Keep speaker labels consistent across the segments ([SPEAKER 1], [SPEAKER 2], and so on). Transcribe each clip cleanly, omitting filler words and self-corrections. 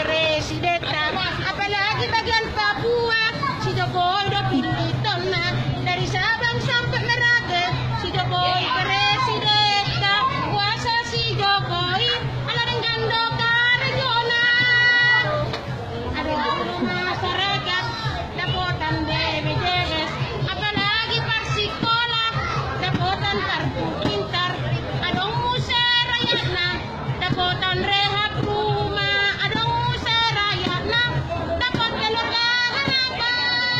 [SPEAKER 1] presidenta. Apalagi bagian Papua, si Jokowi udah pilih tona. Dari Sabang sampai Merauke, si Jokowi presidenta. Kuasa si Jokowi, ala dengan doka regional. Ada masyarakat, dapotan BPJS. Apalagi par sekolah, dapotan kartu pintar. Adong musa rakyatna, dapotan rehab rumah. Adong musa rakyatna, dapat kelurahan apa?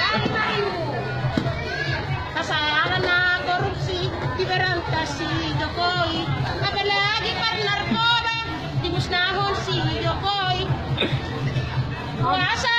[SPEAKER 1] Kasalan na korupsi, diberantas si Jokowi. Apalagi par narkoba, dimusnahon si Jokowi. Kuasa